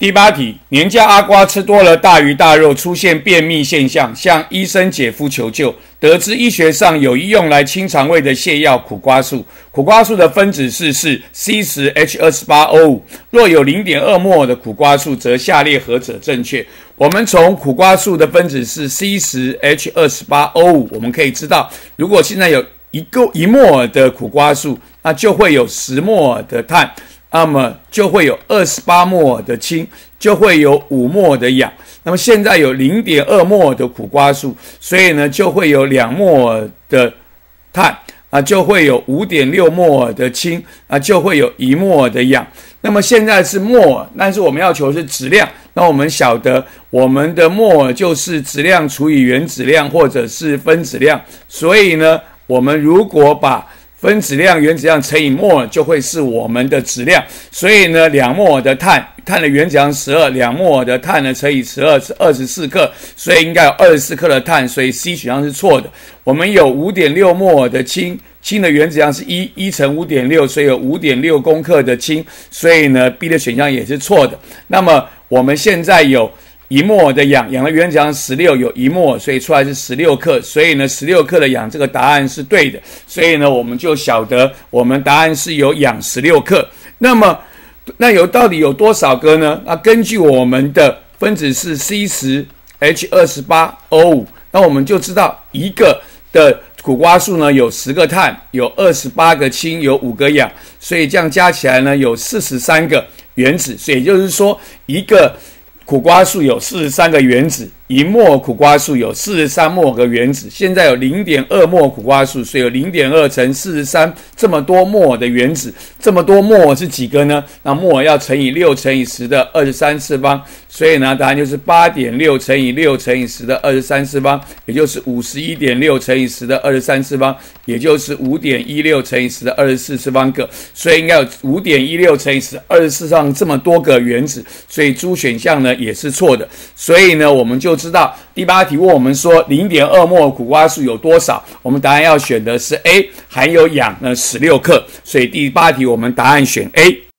第8题，年假阿瓜吃多了大鱼大肉，出现便秘现象，向医生姐夫求救，得知医学上有意用来清肠胃的泻药苦瓜素。苦瓜素的分子式是 C10H28O5， 若有 0.2 摩尔的苦瓜素，则下列何者正确？我们从苦瓜素的分子是 C10H28O5， 我们可以知道，如果现在有1摩尔的苦瓜素，那就会有10摩尔的碳。那么就会有28摩尔的氢，就会有5摩尔的氧。那么现在有 0.2 摩尔的苦瓜素，所以呢就会有2摩尔的碳，就会有 5.6 摩尔的氢，就会有1摩尔的氧。那么现在是摩尔，但是我们要求是质量。那我们晓得我们的摩尔就是质量除以原子量或者是分子量，所以呢我们如果把分子量、原子量乘以摩尔，就会是我们的质量。所以呢，2摩尔的碳的原子量12，2摩尔的碳呢乘以12是24克，所以应该有24克的碳，所以 C 选项是错的。我们有 5.6 摩尔的氢，氢的原子量是1乘 5.6， 所以有 5.6 公克的氢，所以呢 B 的选项也是错的。那么我们现在有1摩尔的氧，氧的原子量16，有1摩尔，所以出来是16克，所以呢16克的氧这个答案是对的，所以呢我们就晓得我们答案是有氧16克。那么到底有多少个呢？那根据我们的分子是 C10H28O5， 那我们就知道一个的苦瓜素呢有10个碳，有28个氢，有5个氧，所以这样加起来呢有43个原子，所以也就是说一个苦瓜素有43个原子，1摩尔苦瓜素有43摩尔个原子。现在有 0.2 摩尔苦瓜素，所以有 0.2 乘43这么多摩尔的原子。这么多摩尔是几个呢？那摩尔要乘以6乘以10的23次方，所以呢答案就是 8.6 乘以6乘以10的23次方，也就是 51.6 乘以10的23次方，也就是 5.16 乘以10的24次方个。所以应该有 5.16 乘以10的24次方这么多个原子，所以猪选项呢也是错的。所以呢我们就知道第8题问我们说 0.2 摩尔苦瓜素有多少，我们答案要选的是 A， 含有氧呢16克，所以第8题我们答案选 A。